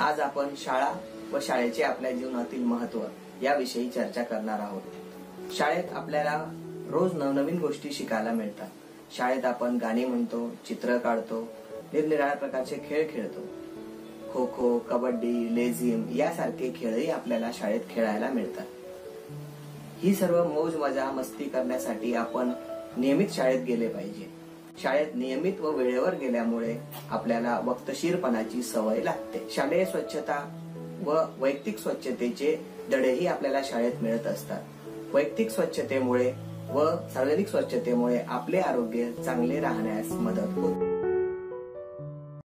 आज आपण शाळा व शाळेचे आपल्या जीवनातील महत्त्व याविषयी चर्चा करणार आहोत। शाळेत आपल्याला रोज नवनवीन गोष्टी शिकायला मिळतात। शाळेत आपण गाणी म्हणतो, चित्र काढतो, निरनिराळ्या प्रकारचे खेळ खेळतो। खो खो, कबड्डी, लेझिम यासारखे खेळही आपल्याला शाळेत खेळायला मिळतात। ही सर्व मौज मजा मस्ती करण्यासाठी आपण नियमित शाळेत गेले पाहिजे। शाळेत नियमित व वेळेवर गेल्यामुळे आपल्याला वक्तशीरपणाची सवय लागते। शालेय स्वच्छता व वैयक्तिक स्वच्छतेचे धडेही आपल्याला शाळेत मिळत असतात। वैयक्तिक स्वच्छतेमुळे व सार्वजनिक स्वच्छतेमुळे आपले आरोग्य चांगले राहण्यास मदत होते।